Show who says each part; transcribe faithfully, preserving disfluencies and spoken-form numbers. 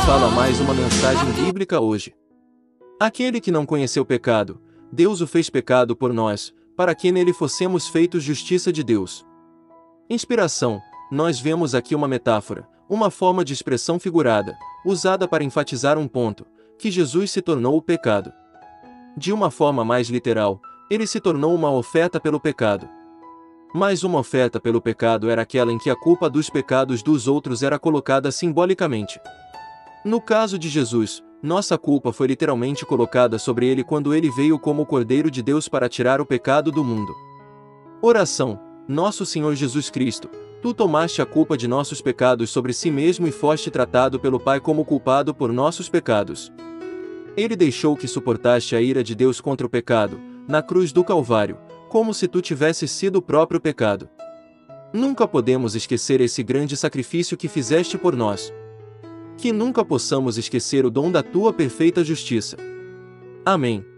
Speaker 1: fala mais uma mensagem bíblica hoje. Aquele que não conheceu pecado, Deus o fez pecado por nós, para que nele fossemos feitos justiça de Deus. Inspiração: nós vemos aqui uma metáfora, uma forma de expressão figurada, usada para enfatizar um ponto, que Jesus se tornou o pecado. De uma forma mais literal, ele se tornou uma oferta pelo pecado. Mas uma oferta pelo pecado era aquela em que a culpa dos pecados dos outros era colocada simbolicamente. No caso de Jesus, nossa culpa foi literalmente colocada sobre ele quando ele veio como o Cordeiro de Deus para tirar o pecado do mundo. Oração: Nosso Senhor Jesus Cristo, tu tomaste a culpa de nossos pecados sobre si mesmo e foste tratado pelo Pai como culpado por nossos pecados. Ele deixou que suportaste a ira de Deus contra o pecado, na cruz do Calvário, como se tu tivesses sido o próprio pecado. Nunca podemos esquecer esse grande sacrifício que fizeste por nós. Que nunca possamos esquecer o dom da tua perfeita justiça. Amém.